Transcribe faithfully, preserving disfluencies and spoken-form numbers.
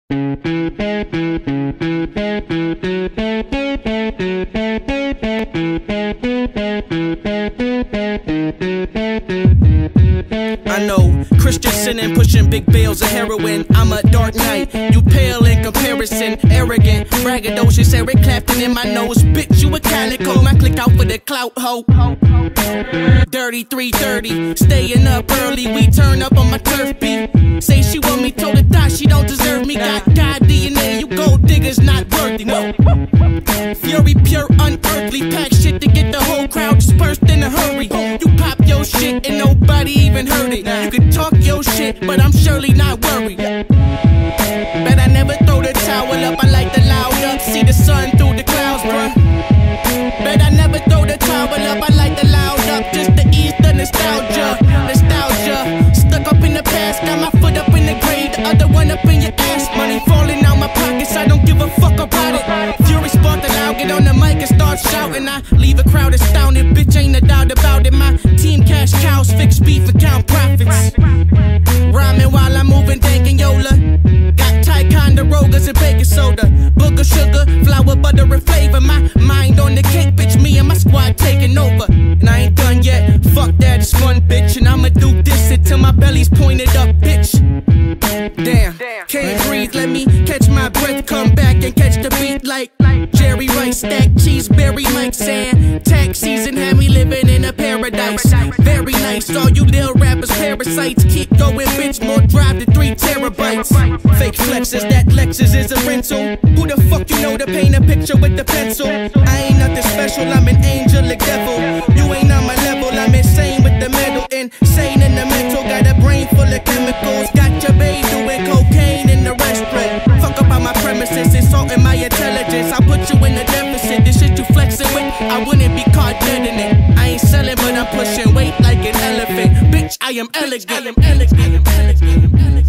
I know Christian sinning, pushing big bales of heroin. I'm a dark knight, you pale in comparison. Arrogant, braggadocious, Eric Clapton in my nose. Bitch, you a calico, I click out for the clout, ho. Dirty three thirty, staying up early, we turn up on my turf beat. Say she want me, told her that she don't deserve me. Got God D N A, you gold diggers not worthy, no. Fury pure unearthly, pack shit to get the whole crowd dispersed in a hurry. You pop your shit and nobody even heard it. You can talk your shit, but I'm surely not worried. Bet I never throw the towel up, I like the loud up, see the sun through the clouds, bruh. Bet I never throw the towel up, I like the loud up, just to ease the nostalgia. Nostalgia, stuck up in the past, got my foot up in the grave, the other one up in your ass. Money falling out my pockets, I don't give a fuck about it. Fury spark the loud, get on the mic and start shouting. I leave a crowd astounded, bitch ain't a doubt about it. My team cash cows, fix beef and count profits. Rhyming while I'm moving, thanking Yola. Got Ticonderogas and baking soda, booger sugar, flour, butter and flavor. My mind on the cake, bitch, me and my squad taking over. And I ain't done yet, fuck that, it's fun, bitch. And I'ma do this until my belly's pointed up, bitch. Damn, can't breathe, let me catch my breath, come back and catch the beat like Jerry Rice, stack cheese, berry Mike Sand. Tax season had me living in a paradise. Very nice, all you little rappers parasites. Keep going, bitch, more drive to three terabytes. Fake flexes, that Lexus is a rental. Who the fuck you know to paint a picture with the pencil? I ain't nothing special, I'm an angel, a devil. You ain't on my level, I'm insane with the metal. Insane in the mental, got a brain full of chemicals. Got your babe doing cocaine in the restaurant. Fuck up on my premises, insulting my intelligence. I put you in a deficit, this shit you flexing with, I wouldn't be caught dead in it. I ain't selling, but I'm pushing weight like an elephant. Bitch, I am elegant. I am elegant. I am elegant.